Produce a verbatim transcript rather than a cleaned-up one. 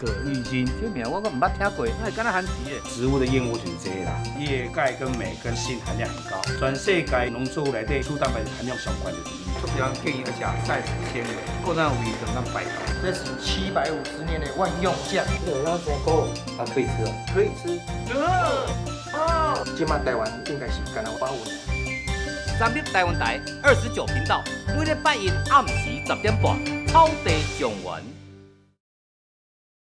葛玉金， 这名我可唔捌听过，那是敢若含皮的。 植物的厌恶就是这个啦。伊的钙跟镁跟锌含量很高，全世界农作物内底粗蛋白含量上高就是伊。 特别建议要食膳食纤维，够咱有维生咱拜托。 这是七百五十年的万用酱， 这个要收购，它可以吃哦。 可以吃。哦，今麦台湾应该是干那八五年。 三立台湾台二十九频道，每日拜一暗时十点半，草地上元。